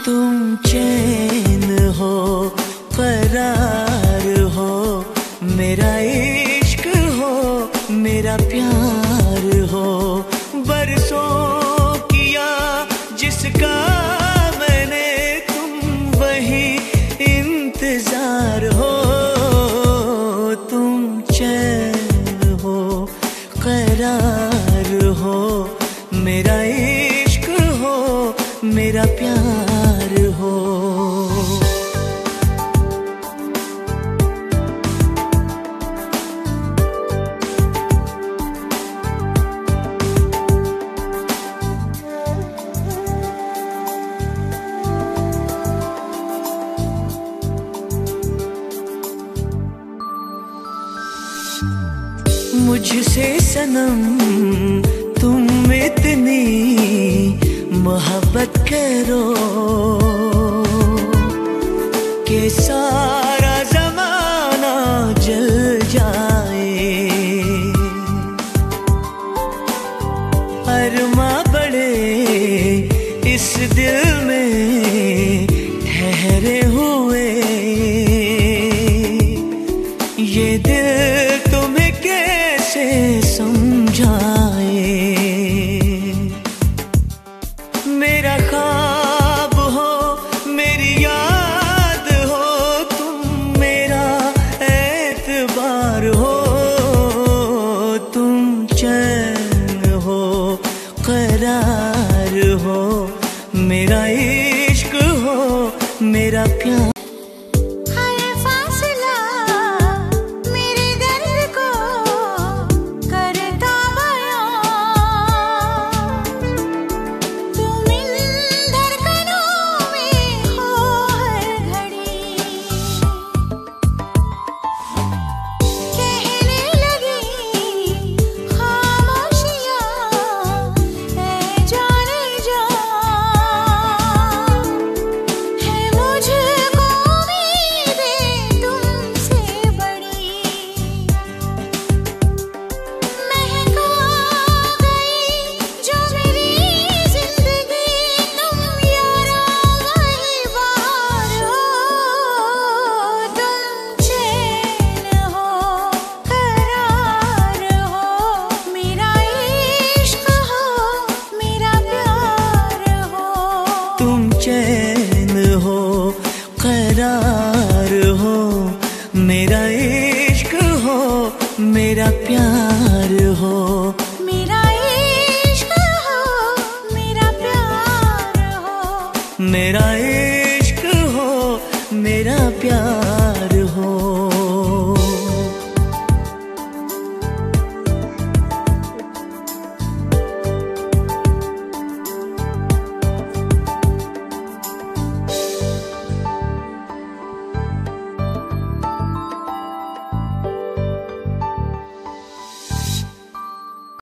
तुम चैन हो, करार हो, मेरा इश्क हो, मेरा प्यार हो। बरसों किया जिसका मैंने, तुम वही इंतजार हो। तुम चैन हो, करार हो, मेरा इश्क हो, मेरा प्यार हो। मुझसे सनम तुम इतनी मोहब्बत करो कि सारा जमाना जल जाए। अरमां बड़े इस दिल में ठहरे हुए, ये दिल तुम्हें कैसे समझाए। मेरा ख्वाब हो, मेरी याद हो, तुम मेरा एतबार हो। तुम चैन हो, करार हो, मेरा इश्क हो, मेरा प्यार। चैन हो, करार हो, मेरा इश्क हो, मेरा प्यार हो। मेरा इश्क हो, मेरा प्यार हो। मेरा इश्क हो, मेरा प्यार हो।